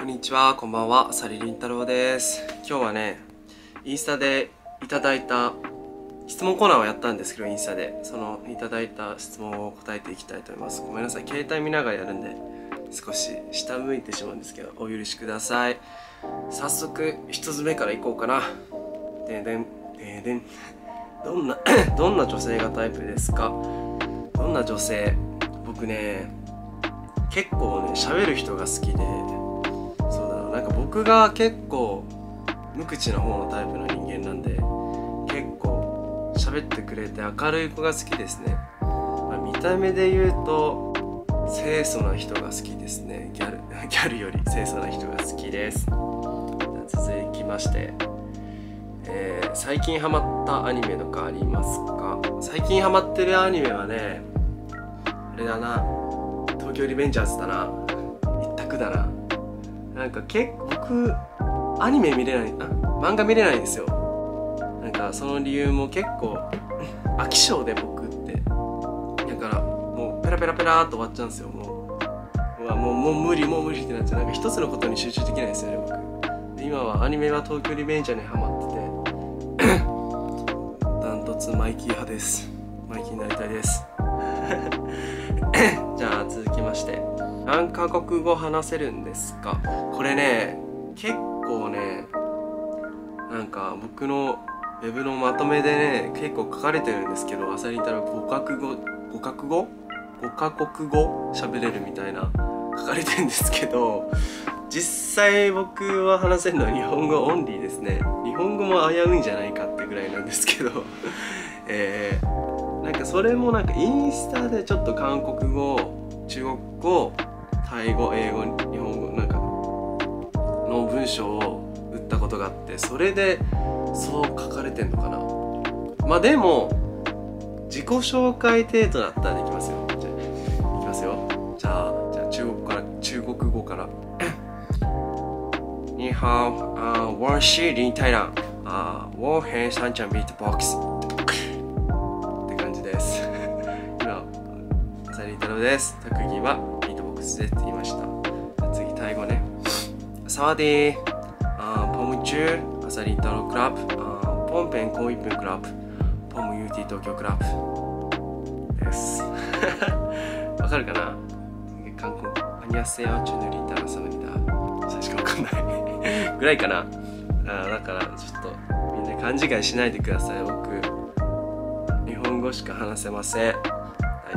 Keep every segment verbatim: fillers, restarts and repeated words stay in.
こんにちは、こんばんは、浅利凛太郎です。今日はね、インスタでいただいた質問コーナーをやったんですけど、インスタでそのいただいた質問を答えていきたいと思います。ごめんなさい、携帯見ながらやるんで少し下向いてしまうんですけど、お許しください。早速一つ目からいこうかな。ででんででんどんなどんな女性がタイプですか？どんな女性？僕ね、結構ね喋る人が好きで、そうだな、なんか僕が結構無口な方のタイプの人間なんで、結構喋ってくれて明るい子が好きですね。まあ、見た目で言うと清楚な人が好きですね。ギャルギャルより清楚な人が好きです。続きまして、えー、最近ハマったアニメとかありますか？最近ハマってるアニメはね、あれだな、東京リベンジャーズだな。一択だな。なんか結構僕アニメ見れない、あ、漫画見れないんですよ。なんかその理由も結構飽き性で僕って、だからもうペラペラペラーっと終わっちゃうんですよ。もううわもうもう無理もう無理ってなっちゃう。なんか一つのことに集中できないですよね、僕。で今はアニメは東京リベンジャーにハマっててダントツマイキー派です。マイキーになりたいですじゃあ続きまして、何カ国語話せるんですか？これね、結構ね、なんか僕のウェブのまとめでね結構書かれてるんですけど、浅利太郎ごカ国語ごカ国語ごカ国語喋れるみたいな書かれてるんですけど、実際僕は話せるのは日本語オンリーですね。日本語も危ういんじゃないかってぐらいなんですけどえー、なんかそれもなんかインスタでちょっと韓国語、中国語、タイ語、英語、日本語なんかの文章を打ったことがあって、それでそう書かれてんのかな。まあでも自己紹介程度だったらできますよ。じゃあいきますよ。じゃあじゃあ中国から中国語から你好、あ、我是林太郎、あ、我很擅長ビートボックスって感じです今浅利太郎です。特技はビートボックスですって言いました。次タイ語ね。サワディー、あ、ポムチュー、浅利太郎クラブ、あ、ポンペンコンイップンクラブ、ポムユーティー東京クラブですわかるかな？韓国アニャセヨチュヌリタラサムリタ最初かわかんないぐらいかな。あ、だからちょっとみんな勘違いしないでください。僕日本語しか話せません。はい、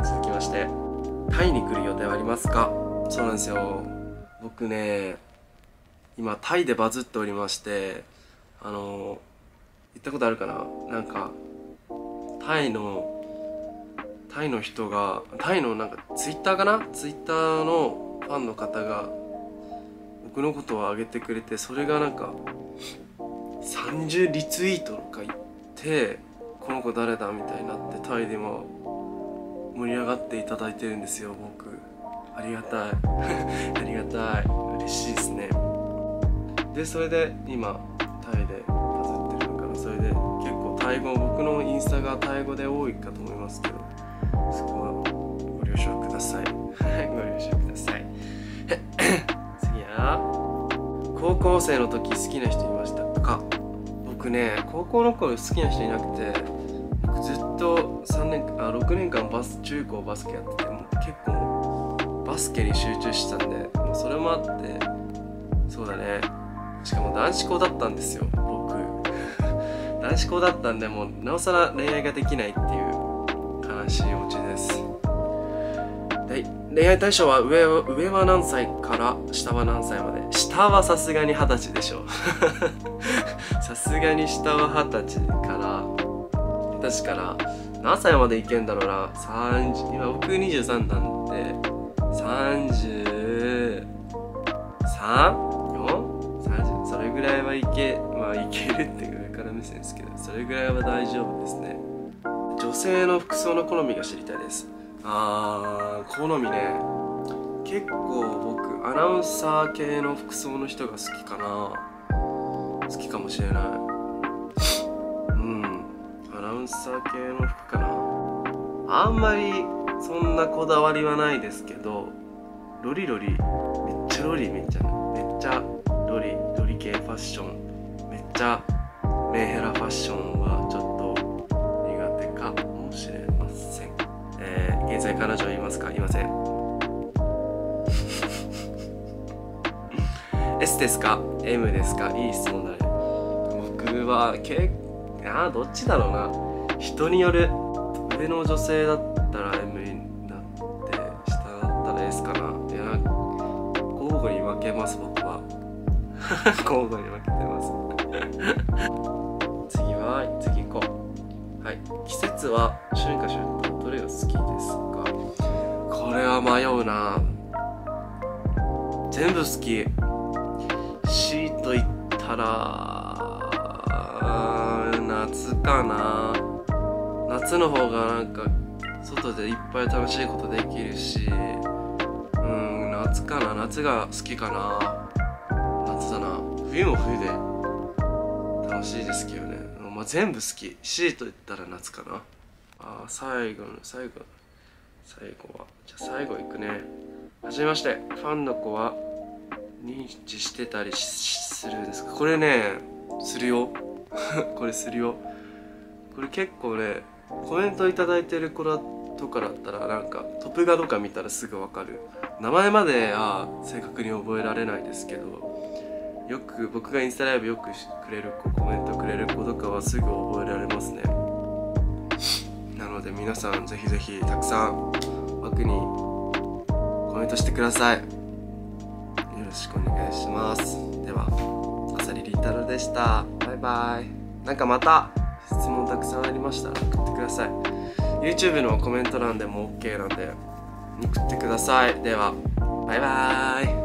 続きまして、タイに来る予定はありますか？そうなんですよ。僕ね、今タイでバズっておりまして、あの行ったことあるかな。なんかタイのタイの人がタイのなんかツイッターかな、ツイッターのファンの方が僕のことを上げてくれて、それがなんかさんじゅうリツイートとか言って、この子誰だみたいになってタイでも盛り上がっていただいてるんですよ。僕ありがたいありがたい、嬉しいですね。でそれで今タイでバズってるのかな。それで結構タイ語、僕のインスタがタイ語で多いかと思いますけど、そこはご了承くださいご了承ください次は、高校生の時好きな人いましたか？僕ね、高校の頃好きな人いなくて、僕ずっとさんねんあろくねんかんバス中高バスケやってて、もう結構バスケに集中してたんで、もうそれもあって、そうだね、しかも男子校だったんですよ僕男子校だったんで、もうなおさら恋愛ができないっていう悲しいオチです。で恋愛対象は上は上は何歳から下は何歳まで？下はさすがに二十歳でしょさすがに下は二十歳から、確から何歳までいけんだろうな。さんじゅう、今僕にじゅうさんなんでさんじゅうさん、よん、さんじゅう、それぐらいはいけ、まあいけるって上から目線ですけど、それぐらいは大丈夫ですね。女性の服装の好みが知りたいです。あー、好みね。結構僕アナウンサー系の服装の人が好きかな。好きかもしれない。うん、アナウンサー系の服かな。あんまりそんなこだわりはないですけど、ロリロリめっちゃロリめっちゃめっちゃちゃメンヘラファッションはちょっと苦手かもしれません。えー、現在彼女いますか？いません。S ですか？ M ですか？いい質問だね。僕はけあどっちだろうな。人による。上の女性だったら M になって下だったら S かな。いや交互に分けます僕は。交互に分けてます。次は次行こう。はい、季節は春夏秋冬どれが好きですか？これは迷うな。全部好き。C と言ったら夏かな。夏の方がなんか外でいっぱい楽しいことできるし、うん夏かな。夏が好きかな。夏だな。冬も冬で楽しいですけどね。まあ、全部好き。C と言ったら夏かな。あー最後の最後最後はじゃあ最後いくね。はじめまして。ファンの子は認知してたりするんですか？これねするよ。これするよ。これ結構ねコメントいただいてる子だとかだったらなんかトップ画とか見たらすぐわかる。名前までは正確に覚えられないですけど、よく僕がインスタライブよくくれる子、コメントくれる子とかはすぐ覚えられますね。なので皆さんぜひぜひたくさん僕にコメントしてください。よろしくお願いします。ではあさりりんたろうでした。バイバイ。なんかまた質問たくさんありましたら送ってください。 YouTube のコメント欄でも OK なんで送ってください。ではバイバーイ。